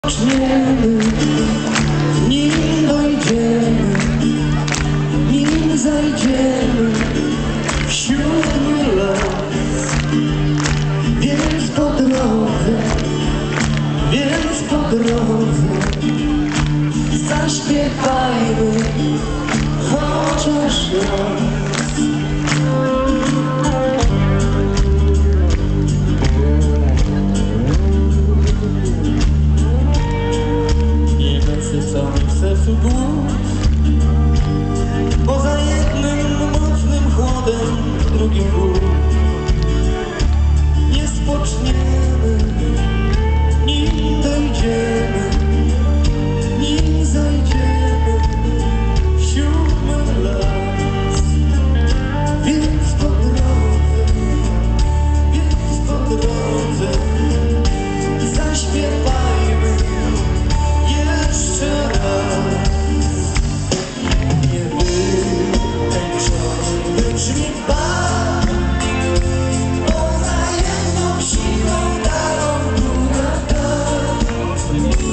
Zaczniemy, nim dojdziemy, nim zajdziemy w 7. las. Więc po drodze zaśpiewajmy chociaż raz. Nienasycony w sercu głód, poza jednym mocnym chłodem, drugim ból. Nie spoczniemy, nim dojdziemy, nim zajdziemy w 7. las. Więc po drodze zaśpiewajmy jeszcze raz. Niewyczerpany wybrzmi dwa, poza jedną siłą darą druga da.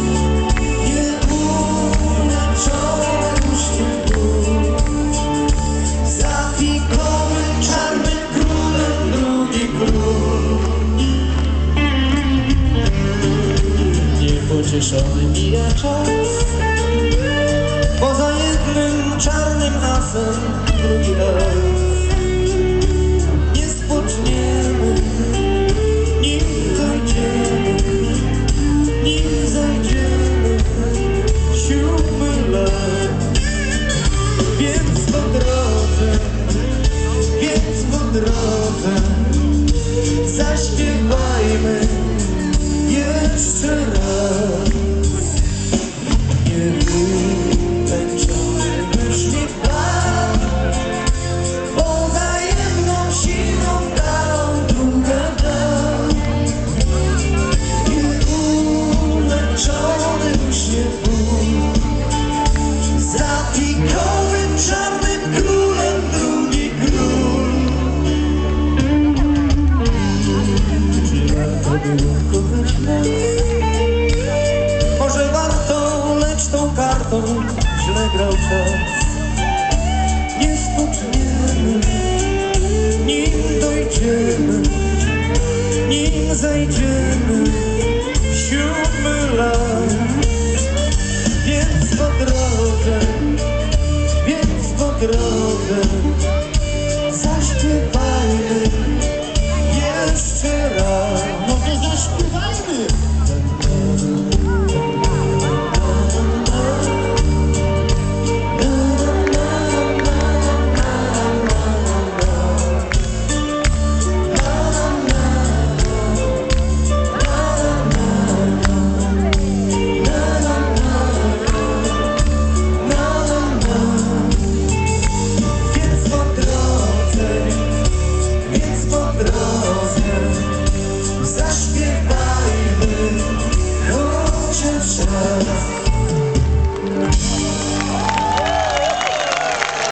Nieuleczony uśmiech ból, zafikowy czarnym królem drugi król. Niepocieszony mija czas, poza jednym czarnym asem drugi raz. Nie spoczniemy, nim dojdziemy, nim zajdziemy w 7. las. Więc po drodze zaśpiewajmy jeszcze raz. Niewyczerpany brzmi plan, poza jedną siłą darą druga da. Nieuleczony uśmiech ból, zafikowym czarnym królem drugi król. Czy warto było kochać nas? Może warto, lecz tą kartą źle grał czas. Nie spoczniemy, nim dojdziemy, nim zajdziemy w 7. las.